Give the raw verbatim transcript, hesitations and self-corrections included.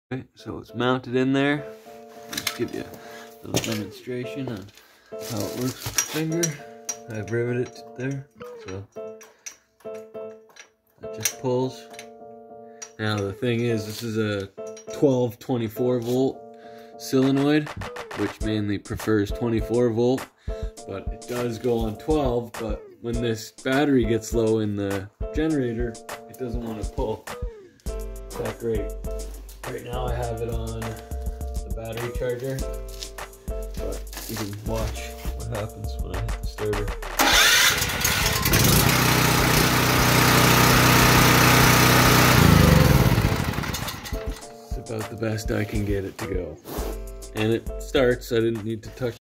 Okay, so it's mounted in there. Just give you a little demonstration on how it works with the finger. I've riveted it there, so it just pulls. Now the thing is, this is a twelve twenty-four volt solenoid, which mainly prefers twenty-four volt, but it does go on twelve. But when this battery gets low in the generator, it doesn't want to pull that great. Right now I have it on the battery charger, but you can watch what happens when I hit the starter. It's about the best I can get it to go. And it starts. I didn't need to touch